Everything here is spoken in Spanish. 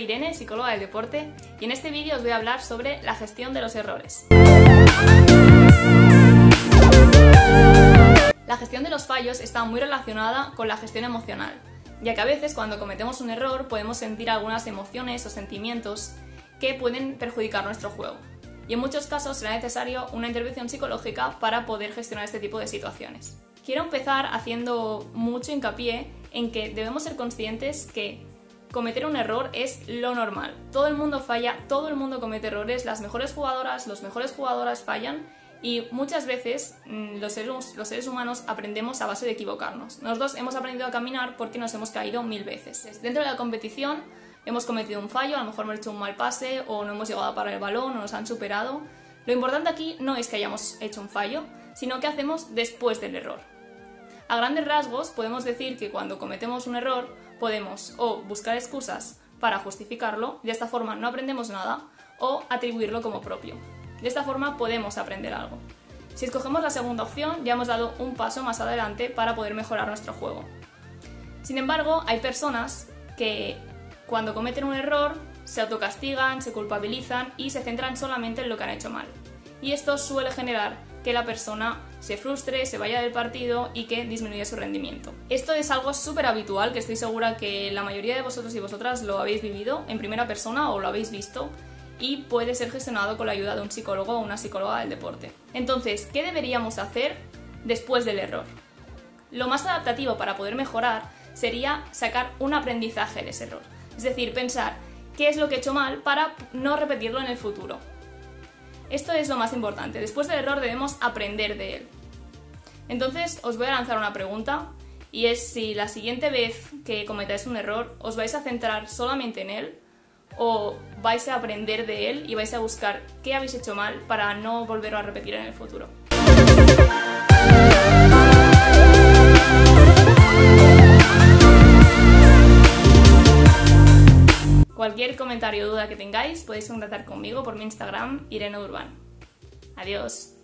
soy Irene, psicóloga del deporte, y en este vídeo os voy a hablar sobre la gestión de los errores. La gestión de los fallos está muy relacionada con la gestión emocional, ya que a veces cuando cometemos un error podemos sentir algunas emociones o sentimientos que pueden perjudicar nuestro juego. Y en muchos casos será necesario una intervención psicológica para poder gestionar este tipo de situaciones. Quiero empezar haciendo mucho hincapié en que debemos ser conscientes que cometer un error es lo normal. Todo el mundo falla, todo el mundo comete errores, las mejores jugadoras, los mejores jugadoras fallan y muchas veces los seres humanos aprendemos a base de equivocarnos. Nosotros hemos aprendido a caminar porque nos hemos caído 1000 veces. Dentro de la competición hemos cometido un fallo, a lo mejor hemos hecho un mal pase o no hemos llegado a parar el balón o nos han superado. Lo importante aquí no es que hayamos hecho un fallo, sino qué hacemos después del error. A grandes rasgos podemos decir que cuando cometemos un error podemos o buscar excusas para justificarlo, y de esta forma no aprendemos nada, o atribuirlo como propio. De esta forma podemos aprender algo. Si escogemos la segunda opción, ya hemos dado un paso más adelante para poder mejorar nuestro juego. Sin embargo, hay personas que cuando cometen un error se autocastigan, se culpabilizan y se centran solamente en lo que han hecho mal. Y esto suele generar que la persona se frustre, se vaya del partido y que disminuya su rendimiento. Esto es algo súper habitual, que estoy segura que la mayoría de vosotros y vosotras lo habéis vivido en primera persona o lo habéis visto, y puede ser gestionado con la ayuda de un psicólogo o una psicóloga del deporte. Entonces, ¿qué deberíamos hacer después del error? Lo más adaptativo para poder mejorar sería sacar un aprendizaje de ese error. Es decir, pensar qué es lo que he hecho mal para no repetirlo en el futuro. Esto es lo más importante. Después del error debemos aprender de él. Entonces os voy a lanzar una pregunta, y es si la siguiente vez que cometáis un error os vais a centrar solamente en él o vais a aprender de él y vais a buscar qué habéis hecho mal para no volverlo a repetir en el futuro. Cualquier comentario o duda que tengáis podéis contactar conmigo por mi Instagram, Irene Urban. Adiós.